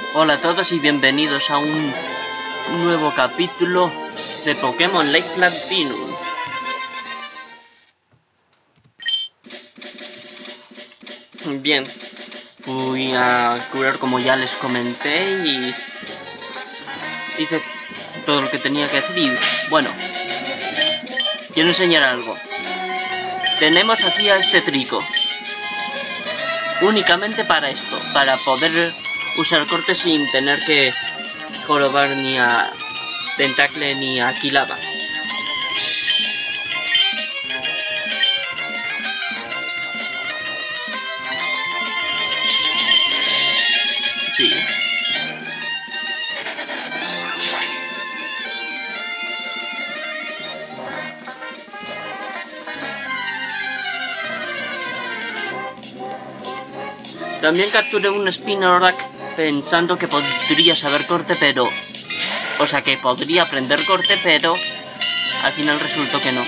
Hola a todos y bienvenidos a un nuevo capítulo de Pokémon Lake Platinum. Bien, fui a curar como ya les comenté y hice todo lo que tenía que hacer y bueno, quiero enseñar algo. Tenemos aquí a este trico. Únicamente para esto, para poder usar corte sin tener que jorobar ni a Tentacle ni a Quilava. Sí. También capturé un Spinarak pensando que podría saber corte, pero... O sea, que podría aprender corte, pero... Al final resultó que no.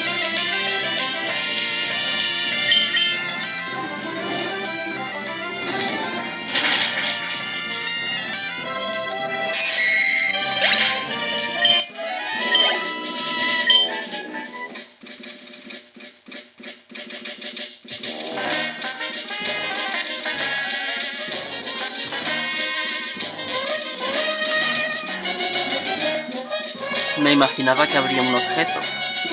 Me imaginaba que habría un objeto.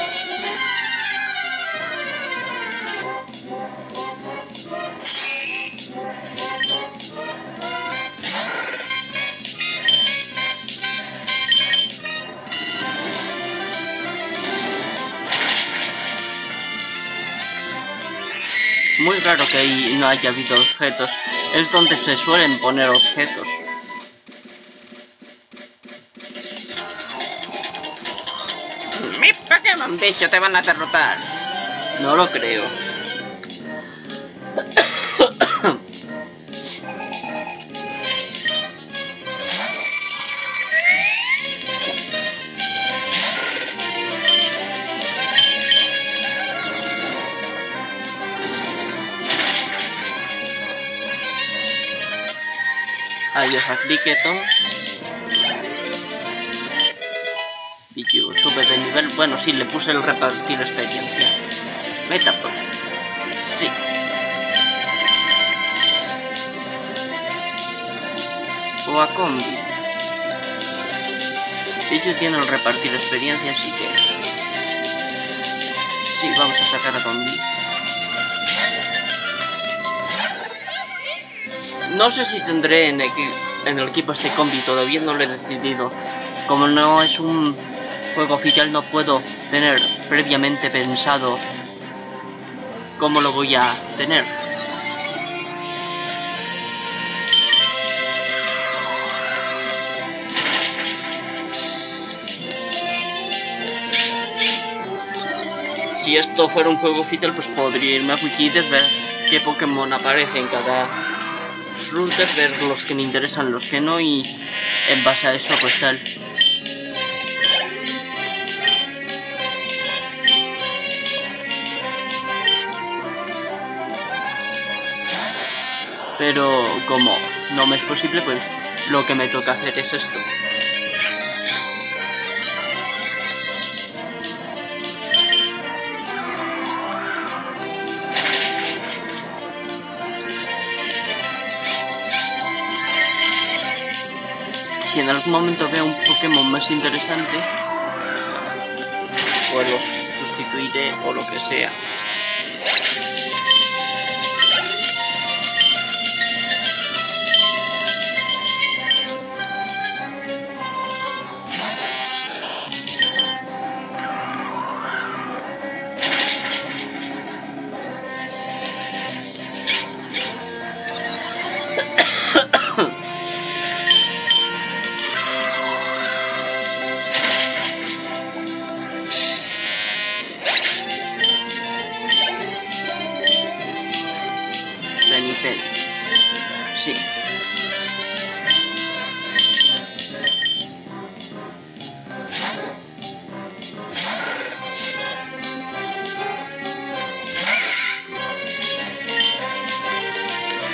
Muy raro que ahí no haya habido objetos. Es donde se suelen poner objetos. Mi Pokémon bicho, te van a derrotar. No lo creo. Adiós a Cricketon. Pichu sube de nivel. Bueno, sí, le puse el repartir experiencia. Metapod. Sí. O a Combi. Pichu tiene el repartir experiencia, así que... Sí, vamos a sacar a Combi. No sé si tendré en el equipo este Combi, todavía no lo he decidido. Como no es un juego oficial, no puedo tener previamente pensado cómo lo voy a tener. Si esto fuera un juego oficial, pues podría irme a Wikipedia, ver qué Pokémon aparece en cada ruta, ver los que me interesan, los que no, y en base a eso pues tal. Pero como no me es posible, pues lo que me toca hacer es esto. Si en algún momento veo un Pokémon más interesante, pues los sustituiré o lo que sea.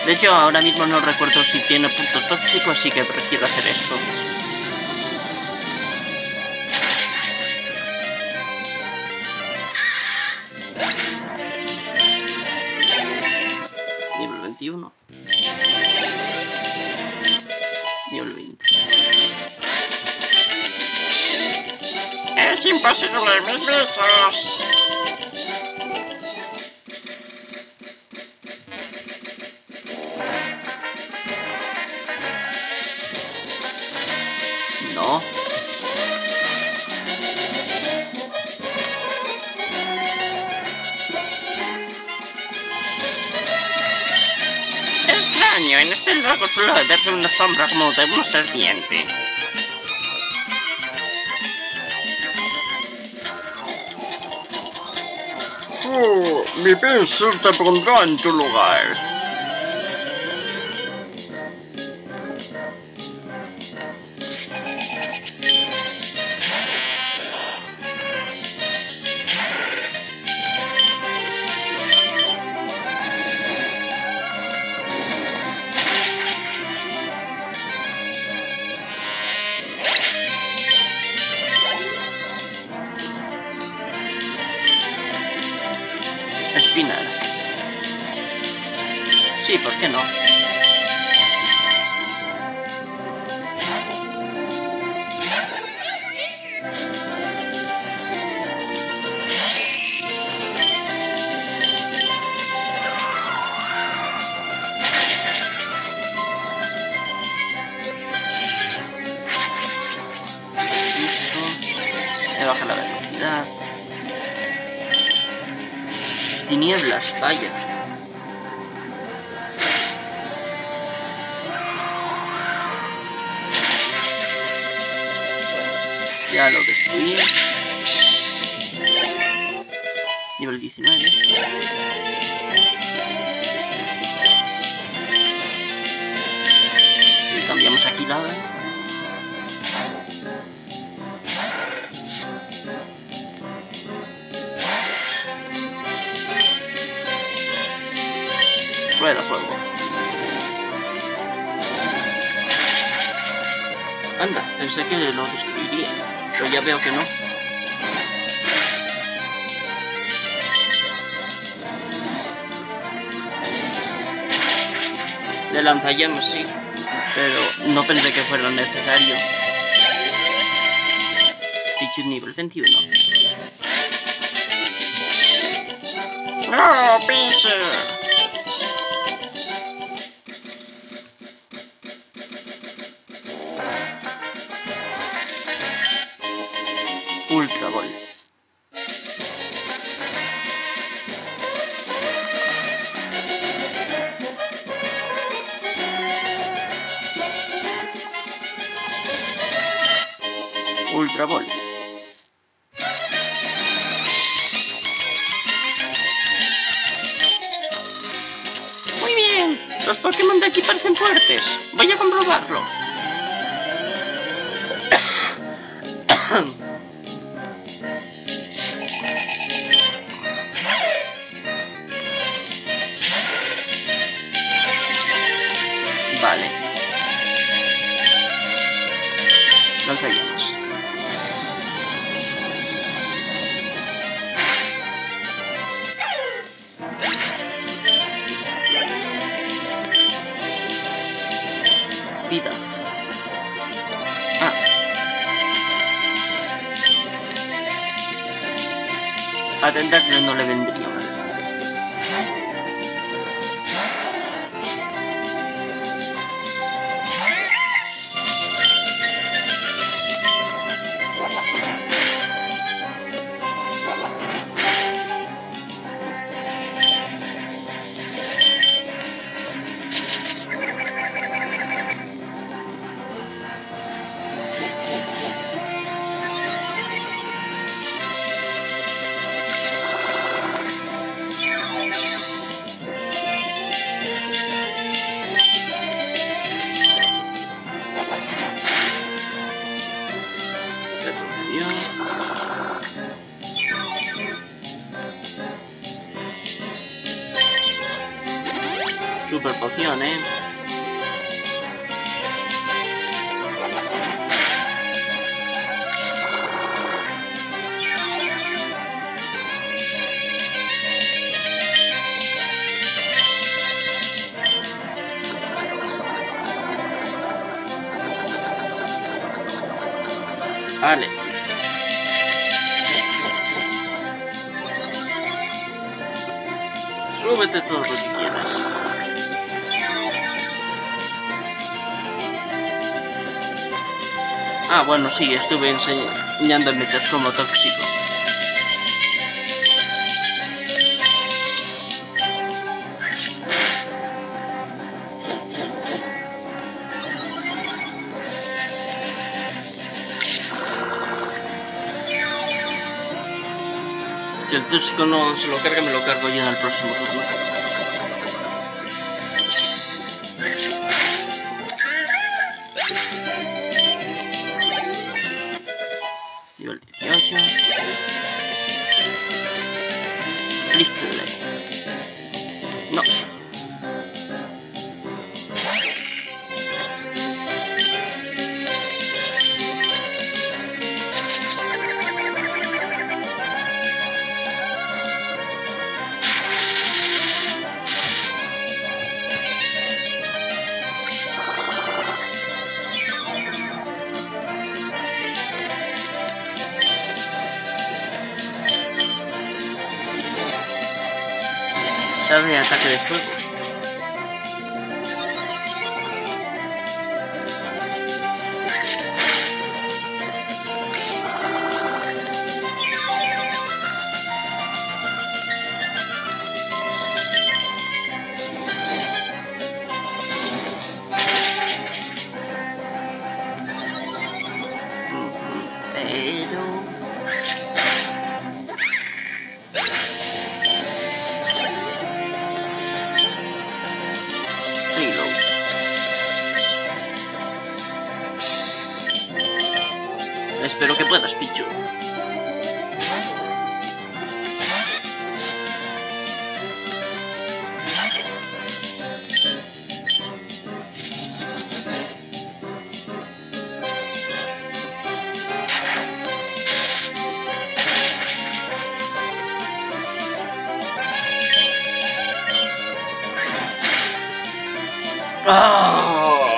De hecho, ahora mismo no recuerdo si tiene punto tóxico, así que prefiero hacer esto. Nivel 21. Nivel 20. ¡Es imposible, mis besos! No. Extraño, en este lago suele verse una sombra como de una serpiente. Mi pincel te pondrá en tu lugar. Espinar. Sí, ¿por qué no? Me baja la velocidad. Tinieblas, vaya. Ya lo destruí. Nivel 19. Y cambiamos aquí la... Rueda fuego. Anda, pensé que lo destruiría, pero ya veo que no. De lanzallamas sí, pero no pensé que fuera necesario. Pichu nivel 21. ¡No, Pichu! Ultra Ball. Ultra Ball. Muy bien, los Pokémon de aquí parecen fuertes. Voy a comprobarlo. Vale. Lanzallamas. Vida. Ah. A Tentacle no le vendría mal. poción, ¿eh? Vale. Súbete todo lo que quieras. Ah, bueno, sí, estuve enseñando el Metoscomo tóxico. Si el tóxico no se lo carga, me lo cargo yo en el próximo turno. Nivel 18. Listo. No. De ataque de fuego. Pero... Espero que puedas, Pichu. ¡Ah!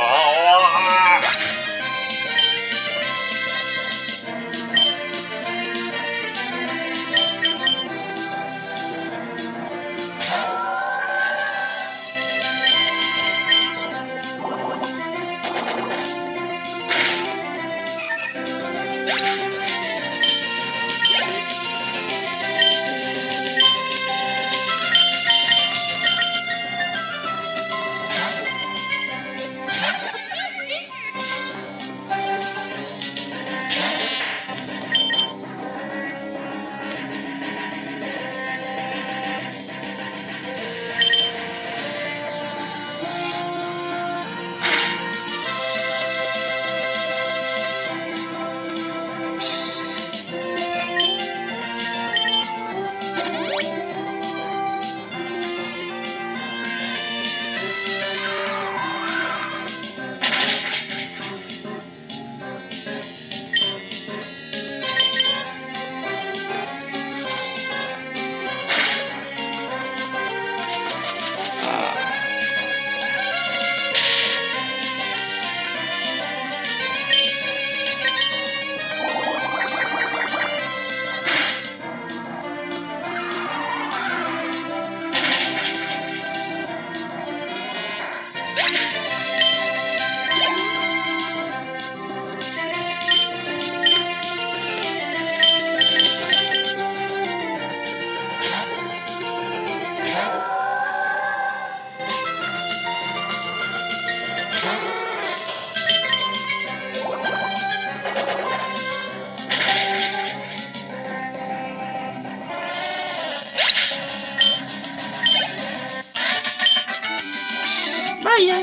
Vaya.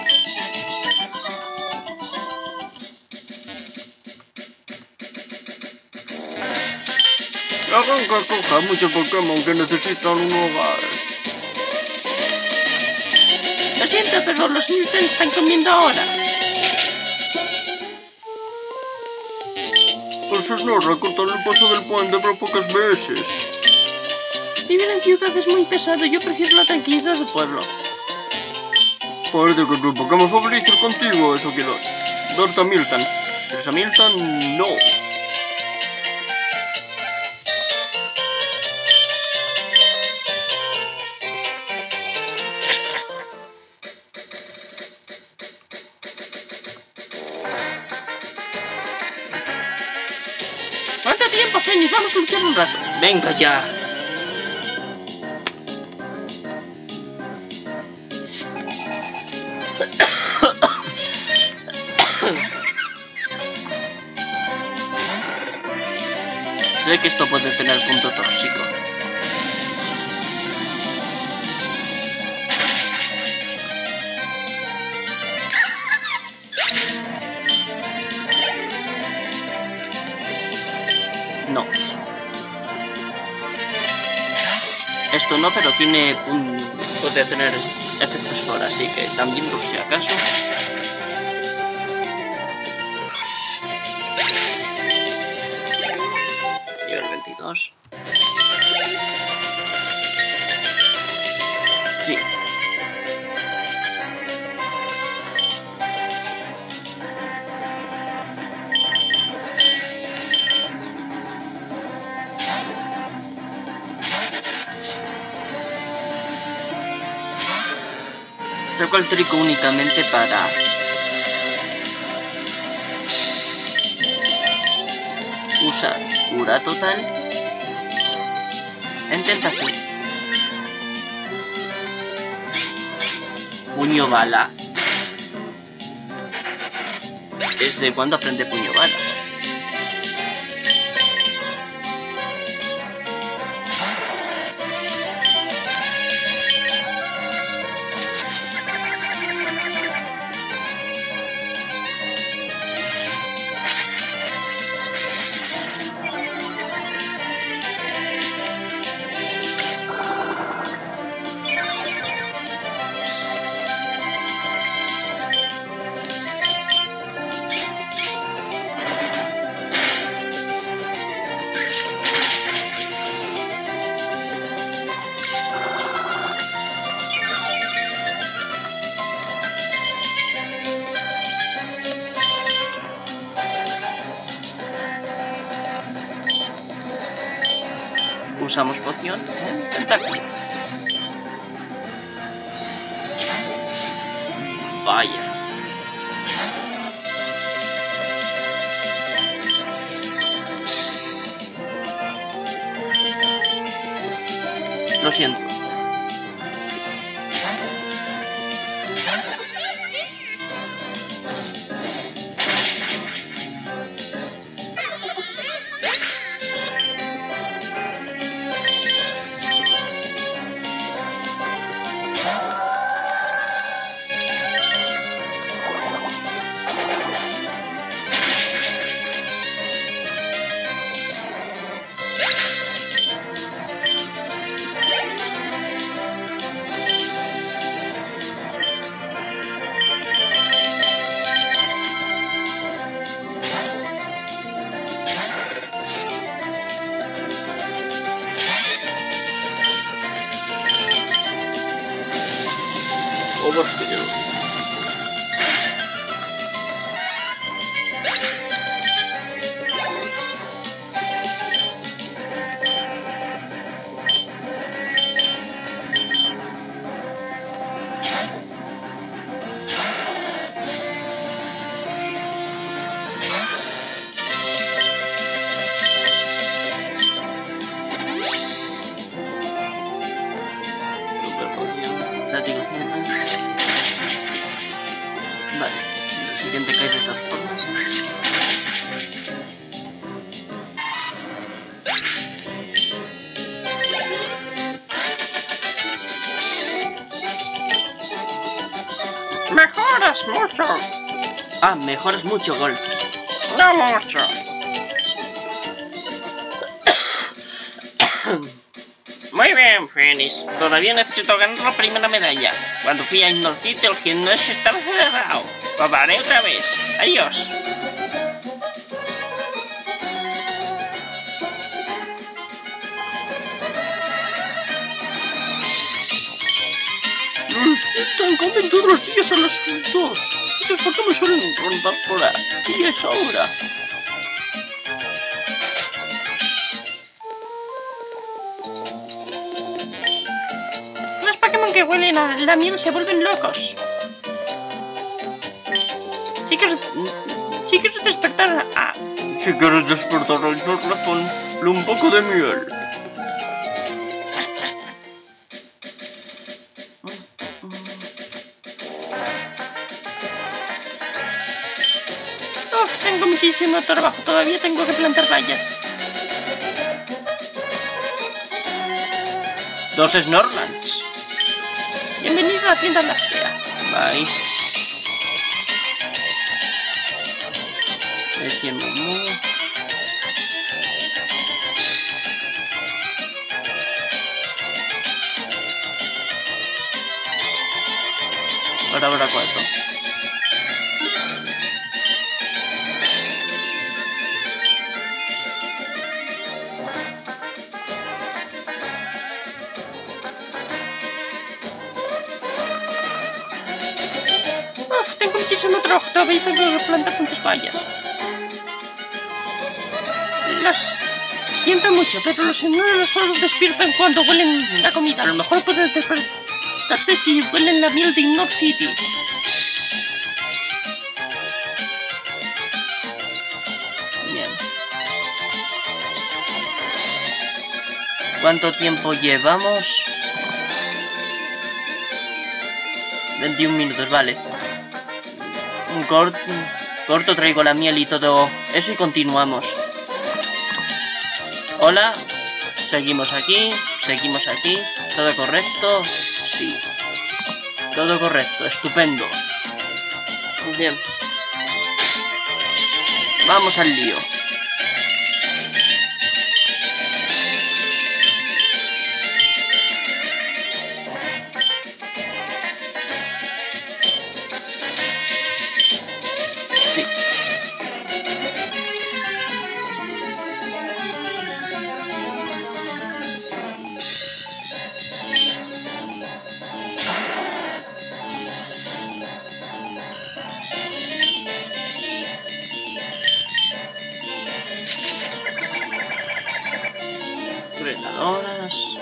Arranca, coja muchos Pokémon que necesitan un hogar. Lo siento, comida, pero los Milton están comiendo ahora. Pues es no recortar el paso del puente pero pocas veces. Vivir en ciudad es muy pesado, yo prefiero la tranquilidad del pueblo. Parece que tu Pokémon favorito es contigo, eso quiero. Darte a Milton. ¿Quieres a Milton? No. ¿Cuánto tiempo, Fénix? Vamos a luchar un rato. Venga ya. Sé que esto puede tener punto tóxico. No. Esto no, pero tiene puede tener efectos por, así que también por si acaso. Nivel 22. Sí. Saco el trico únicamente para usar cura total en tentación. Puño bala. ¿Desde cuándo aprende puño bala? Usamos poción en tentáculo. Vaya. Lo siento. Overkill. Vale, lo siguiente que hay de todas formas. ¡Mejoras mucho! Ah, mejoras mucho, Golf. ¡No mucho! Muy bien, Phoenix. Todavía necesito ganar la primera medalla. Cuando fui a Indoor City, el gimnasio estaba cerrado. Probaré otra vez. Adiós. Están comen todos los días a las 2. Entonces, ¿por qué me suelen rondar por aquí a esa hora? Los Pokémon que huelen a la miel se vuelven locos. Si quieres despertar a... Si quieres despertar al razón, un poco de miel. Tengo muchísimo trabajo, todavía tengo que plantar vallas. 2 Snorlands. Bienvenido a la tienda láctea. Bye. Ese Momo. Ahora habrá 4. Tengo muchísimo trabajo, todavía tengo que plantar muchas vallas. Siento mucho, pero los enanos solo despiertan cuando huelen la comida. A lo mejor pueden despertarse si huelen la miel de Indoor City. Bien. ¿Cuánto tiempo llevamos? 21 minutos, vale. Corto, traigo la miel y todo eso y continuamos. Hola, seguimos aquí, todo correcto, sí, todo correcto, estupendo. Bien, vamos al lío. Sí. Drenadoras.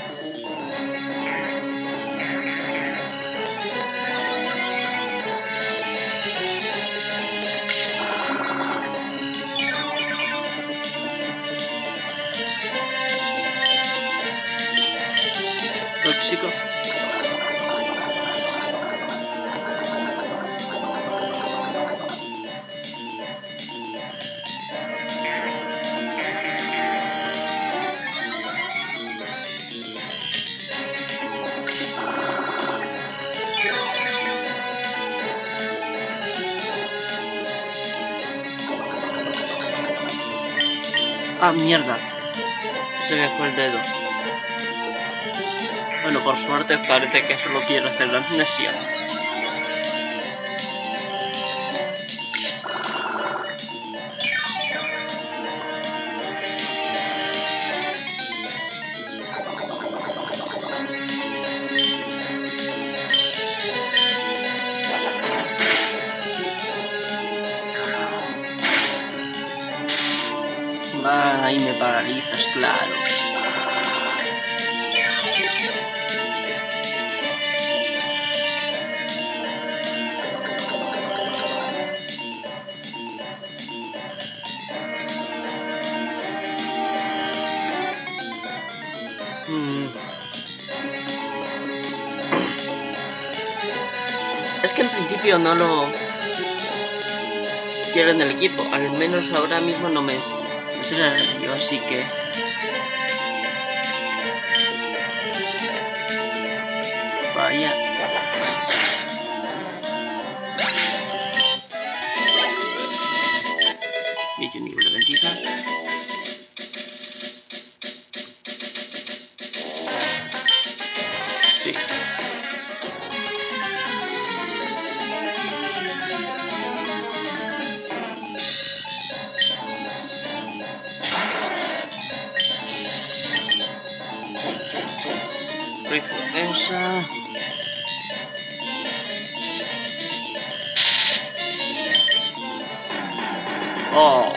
Tóxico. Ah, mierda. Se me fue el dedo. Bueno, por suerte parece que solo quiero hacer la amnesia. Ahí me paralizas, claro. Es que en principio no lo quiero en el equipo, al menos ahora mismo no me yo, así que vaya. Dicho nivel de ventaja. Oh.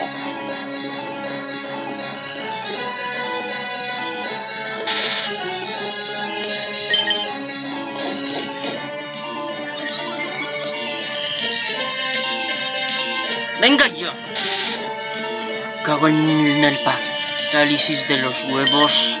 ¡Venga ya! Cago en el parálisis de los huevos.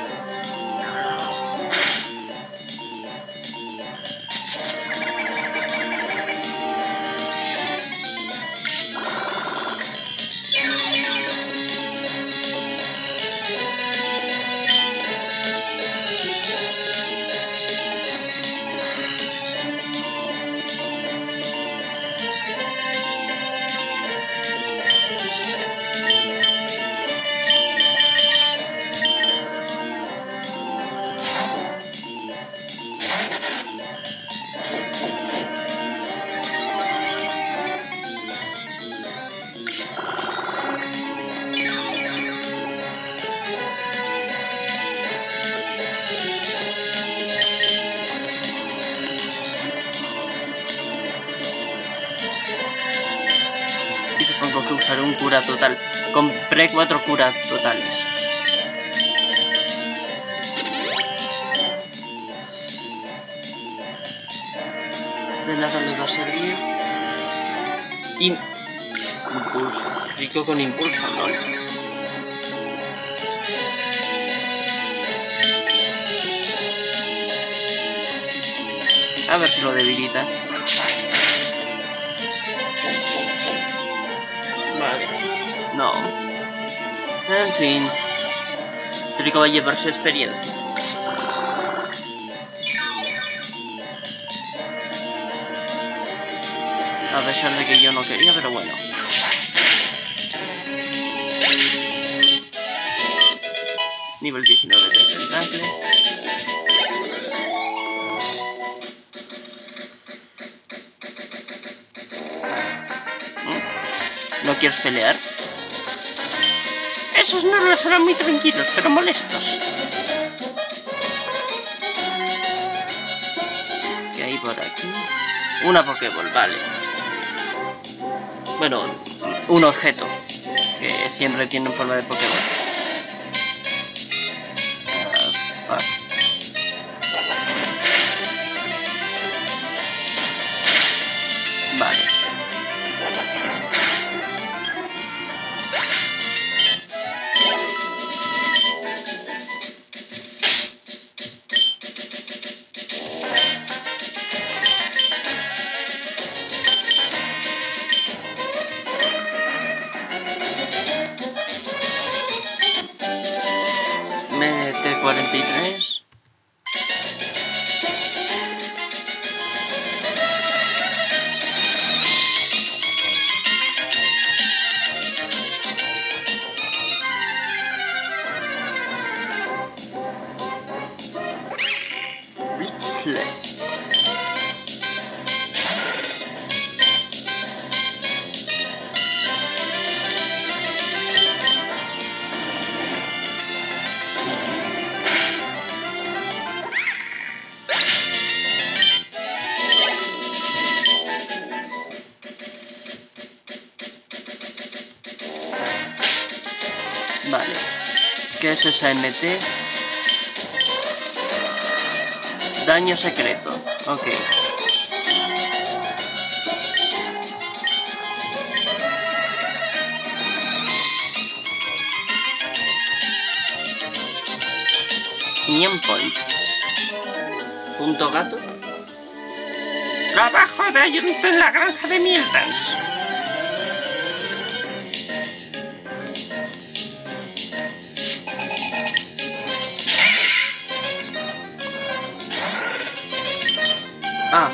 Y supongo que usaré un cura total. Compré 4 curas totales. De nada me va a servir. Impulso. Rico con impulso, ¿no? A ver si lo debilita. Vale. No. En fin. Rico va a llevarse experiencia. A pesar de que yo no quería, pero bueno. Nivel 19 de tentacle. ¿No quieres pelear? Esos no lo serán muy tranquilos, pero molestos. ¿Qué hay por aquí? Una Pokéball, vale. Bueno, un objeto que siempre tiene forma de Pokéball. Vale. Mete 43. Blitzle. Vale. ¿Qué es esa MT? Daño secreto. Ok. Union Point. Punto gato. Trabajo de ayudante en la granja de Mildance. Ah.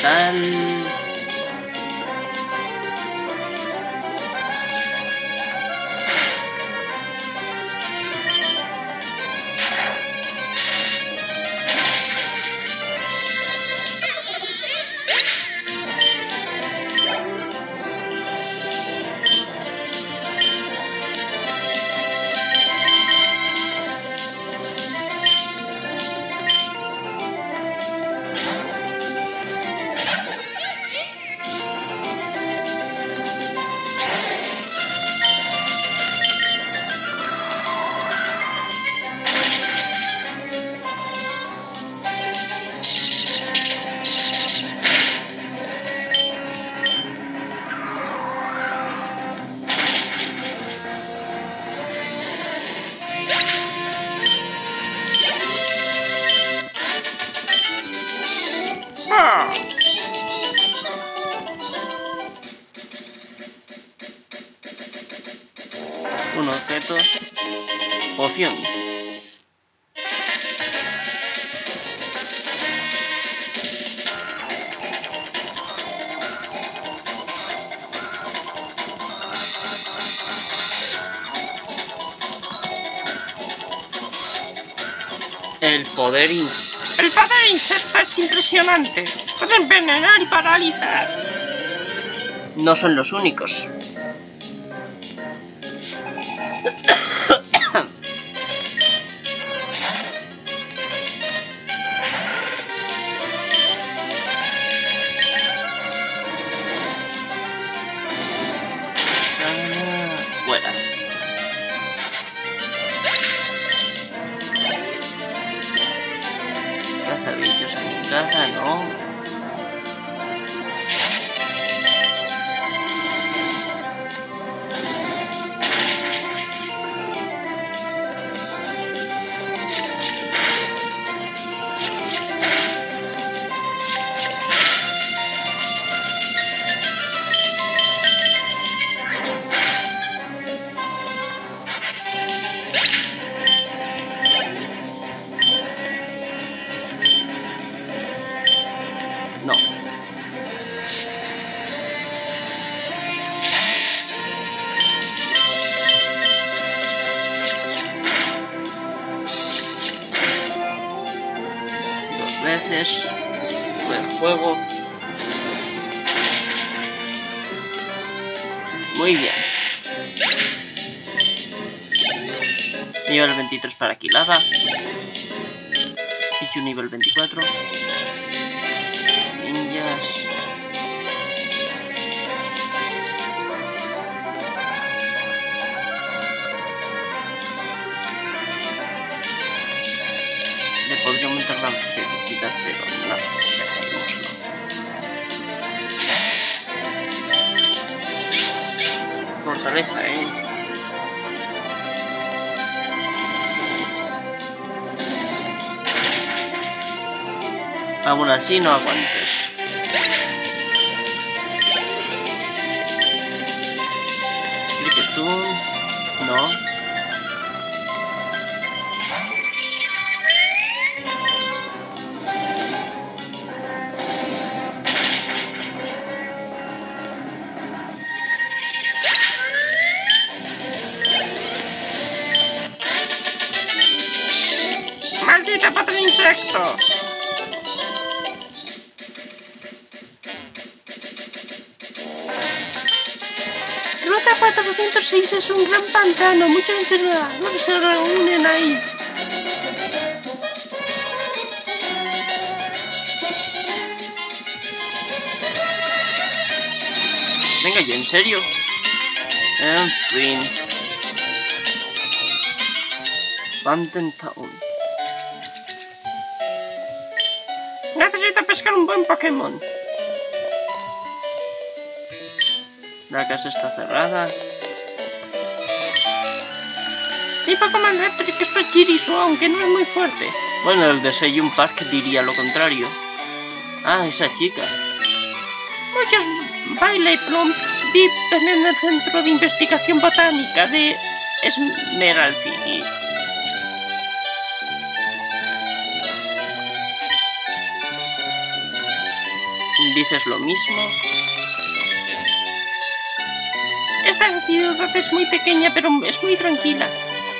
tal. ¡Ah! Un objeto. Poción. El poder El poder insecto es impresionante. Puede envenenar y paralizar. no son los únicos. Fuera. Caza bichos a mi casa, no. No. Dos veces. Buen juego. Muy bien. Nivel 23 para Kilava. Pichu nivel 24. Ninjas. Le podría aumentar la velocidad, pero no. Dejémoslo. Fortaleza, Aún así no aguantes. Cricketun. No. ¡Maldita pata de insecto! Ruta 406 es un gran pantano. Muchos entrenadores se reúnen ahí. Venga, ya, en serio. En fin. Phantom Town. Necesito pescar un buen Pokémon. La casa está cerrada. Mi Pokémon eléctrico es Pachirisu, aunque no es muy fuerte. Bueno, el de Seiyun Park diría lo contrario. Ah, esa chica. Muchos Bailey Plum viven en el Centro de Investigación Botánica de Emerald City. ¿Dices lo mismo? Esta ciudad es muy pequeña, pero es muy tranquila.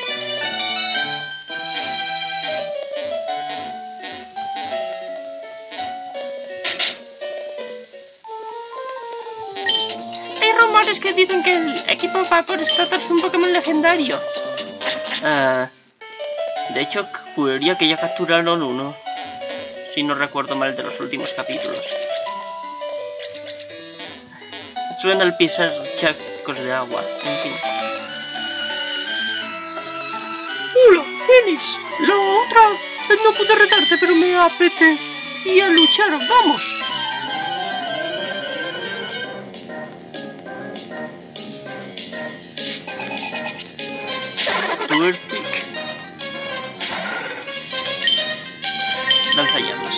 Hay rumores que dicen que el equipo va por tratarse un Pokémon legendario. De hecho, juraría que ya capturaron uno. Si no recuerdo mal de los últimos capítulos. Suena el pisar charcos de agua, en fin. Hola, Fenix. La otra vez no pude retarte, pero me apetecía luchar. ¡Vamos! Turtwig. Lanzallamas.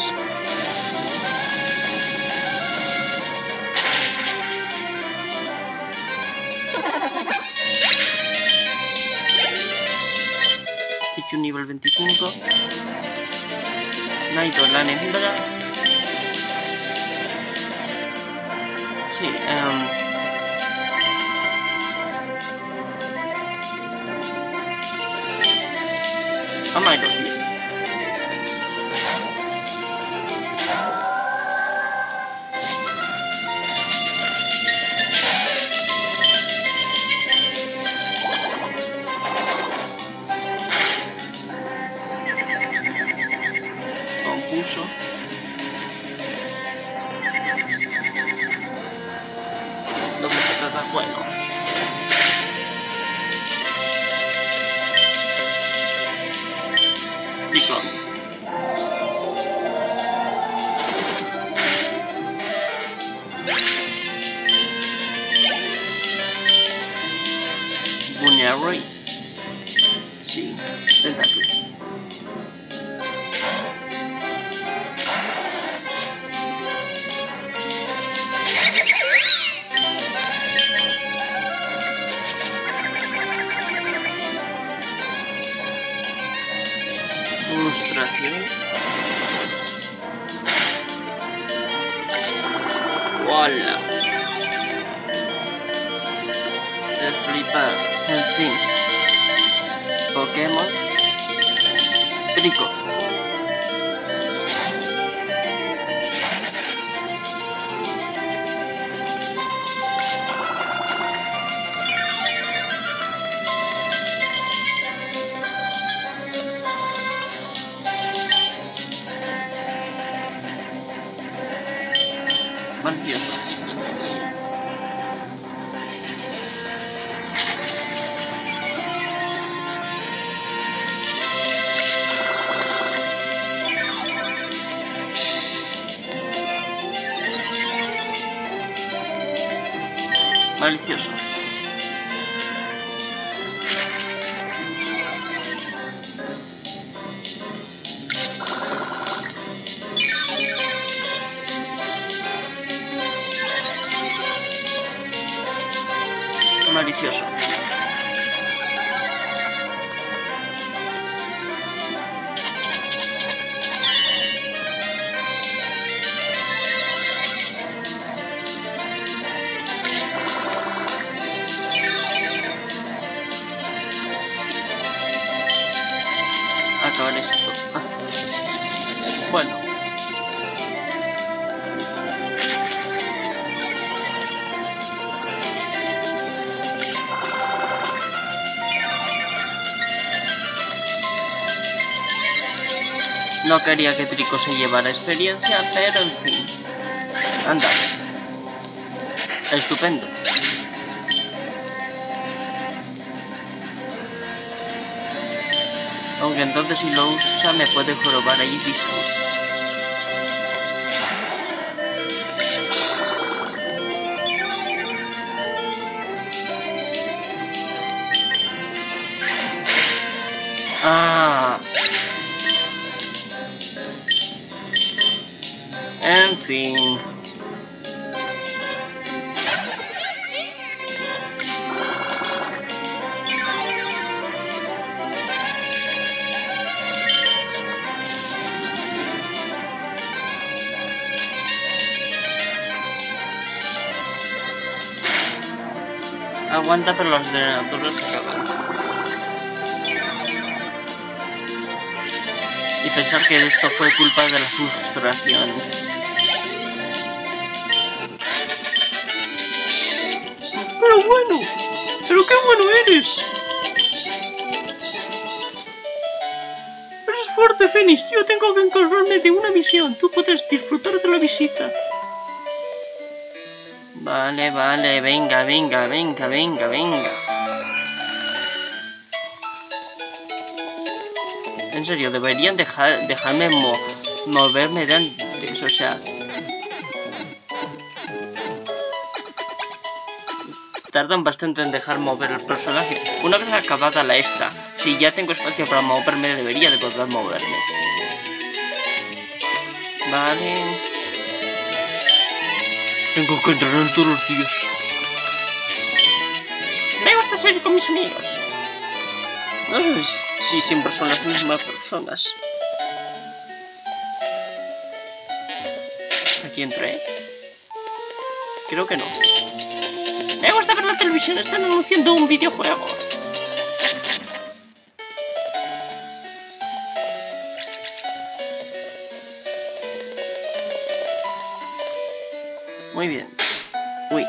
Pichu nivel 25. Naito la Nehndra. Sí, Amairos bien. Confuso. Doble patada, bueno. Ciclón. Bunny. Sí, tentáculo. Frustración. ¡Hola! De flipar. En fin. Pokémon. Trico. Maldito. Malicioso. Malicioso. Acabar esto. Bueno. No quería que Trico se llevara experiencia, pero en fin. Anda. Estupendo. Aunque entonces si lo usa me puede jorobar ahí mismo. Ah. En fin. Aguanta, pero los drenadores se acaban. Y pensar que esto fue culpa de la frustración. Pero qué bueno eres. Eres fuerte, Fénix. Yo tengo que encargarme de una misión. Tú puedes disfrutar de la visita. Vale, vale, venga. En serio, deberían dejarme moverme de antes, o sea... Tardan bastante en dejar mover los personajes. Una vez acabada la esta, si ya tengo espacio para moverme, debería de poder moverme. Vale... Tengo que entrenar todos los días. Me gusta salir con mis amigos. No sé si siempre son las mismas personas. ¿Aquí entré? Creo que no. Me gusta ver la televisión. Están anunciando un videojuego. Muy bien. Uy.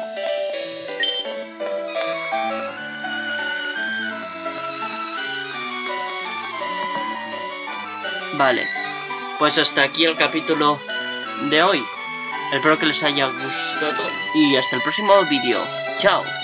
Vale. Pues hasta aquí el capítulo de hoy. Espero que les haya gustado y hasta el próximo vídeo. Chao.